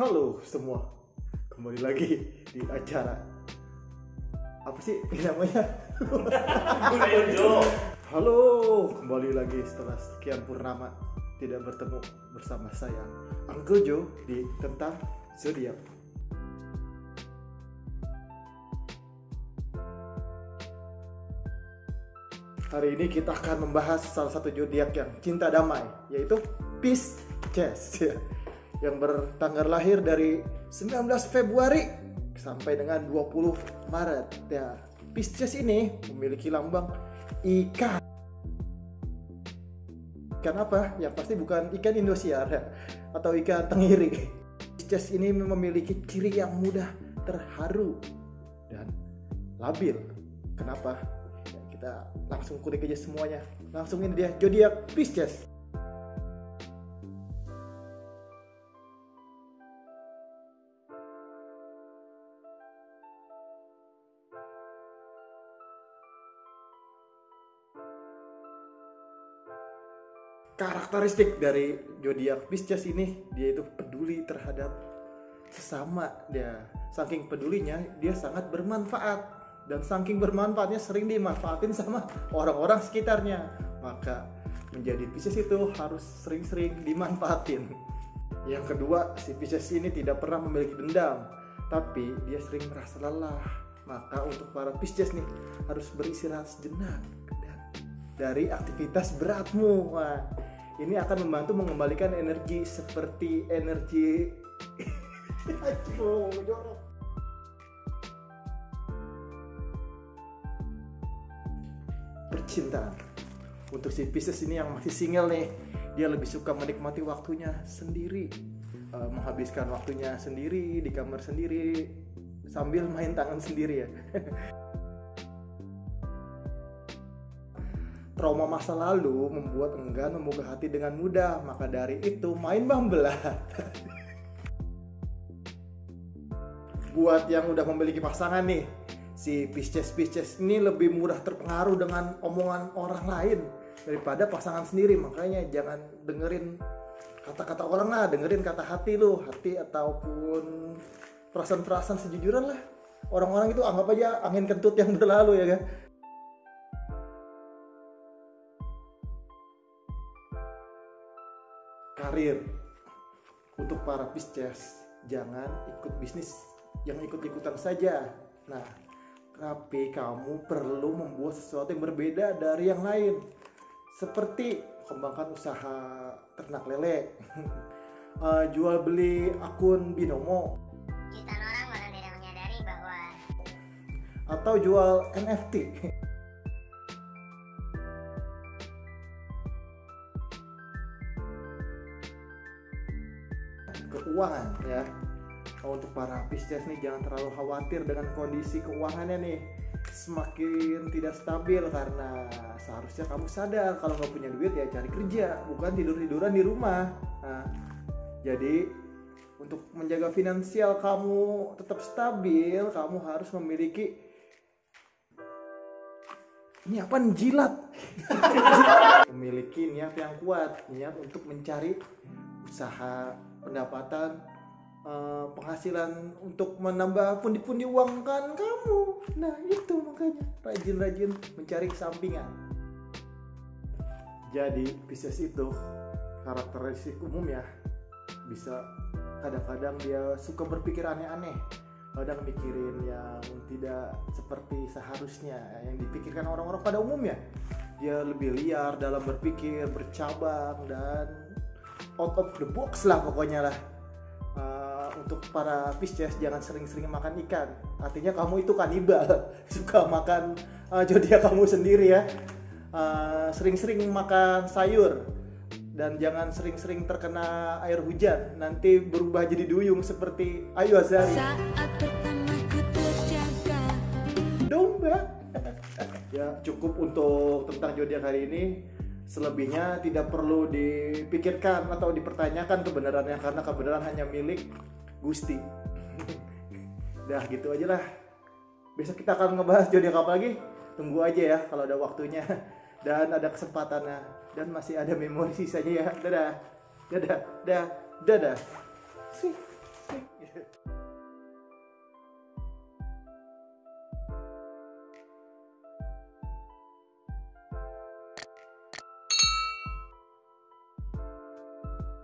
Halo semua, kembali lagi di acara apa sih namanya? Halo, kembali lagi setelah sekian purnama tidak bertemu bersama saya Uncle Joe di Tentang Zodiak. Hari ini kita akan membahas salah satu zodiak yang cinta damai, yaitu Pisces, yang bertanggal lahir dari 19 Februari sampai dengan 20 Maret. Ya, Pisces ini memiliki lambang ikan. Ikan apa? Ya pasti bukan ikan Indosiar ya, atau ikan tenggiri. Pisces ini memiliki ciri yang mudah terharu dan labil. Kenapa? Ya, kita langsung kulik aja semuanya. Langsung ini dia zodiak Pisces. Karakteristik dari zodiak Pisces ini, dia itu peduli terhadap sesama. Dia saking pedulinya, dia sangat bermanfaat, dan saking bermanfaatnya sering dimanfaatin sama orang-orang sekitarnya. Maka menjadi Pisces itu harus sering-sering dimanfaatin. Yang kedua, si Pisces ini tidak pernah memiliki dendam, tapi dia sering merasa lelah. Maka untuk para Pisces nih harus beristirahat sejenak dari aktivitas beratmu. Wah, ini akan membantu mengembalikan energi seperti energi percintaan. Untuk si Pisces ini yang masih single nih, dia lebih suka menikmati waktunya sendiri, menghabiskan waktunya sendiri di kamar sendiri sambil main tangan sendiri ya. Trauma masa lalu membuat enggan membuka hati dengan mudah, maka dari itu main Bumble. Buat yang udah memiliki pasangan nih, si Pisces ini lebih mudah terpengaruh dengan omongan orang lain daripada pasangan sendiri. Makanya jangan dengerin kata-kata orang lah, dengerin kata hati lu, hati ataupun perasaan-perasaan sejujurnya lah. Orang-orang itu anggap aja angin kentut yang berlalu ya kan. Karir. Untuk para Pisces, jangan ikut bisnis yang ikut-ikutan saja. Nah, tapi kamu perlu membuat sesuatu yang berbeda dari yang lain. Seperti kembangkan usaha ternak lele, jual beli akun binomo, jutaan orang malah tidak menyadari bahwa, atau jual NFT. Keuangan ya. Untuk para Pisces nih jangan terlalu khawatir dengan kondisi keuangannya nih, semakin tidak stabil, karena seharusnya kamu sadar kalau nggak punya duit ya cari kerja, bukan tidur-tiduran di rumah. Nah, jadi untuk menjaga finansial kamu tetap stabil, kamu harus memiliki ini apa jilat memiliki niat yang kuat, niat untuk mencari usaha, pendapatan, penghasilan untuk menambah pundi-pundi uang kan kamu. Nah itu makanya rajin-rajin mencari sampingan. Jadi Pisces itu karakteristik umum ya, bisa kadang-kadang dia suka berpikir aneh-aneh, kadang mikirin yang tidak seperti seharusnya yang dipikirkan orang-orang pada umumnya. Dia lebih liar dalam berpikir, bercabang, dan out of the box lah pokoknya lah. Untuk para Pisces jangan sering-sering makan ikan, artinya kamu itu kanibal, suka makan zodiak kamu sendiri ya. Sering-sering makan sayur, dan jangan sering-sering terkena air hujan, nanti berubah jadi duyung seperti Ayu Azhari. Saat pertama ku terjaga Domba. Ya cukup untuk tentang zodiak hari ini. Selebihnya tidak perlu dipikirkan atau dipertanyakan kebenarannya, karena kebenaran hanya milik Gusti. Dah gitu aja lah. Besok kita akan ngebahas zodiak apa lagi? Tunggu aja ya kalau ada waktunya dan ada kesempatannya dan masih ada memori sisanya ya. Dadah. Dadah. Dadah. Dadah. Sih.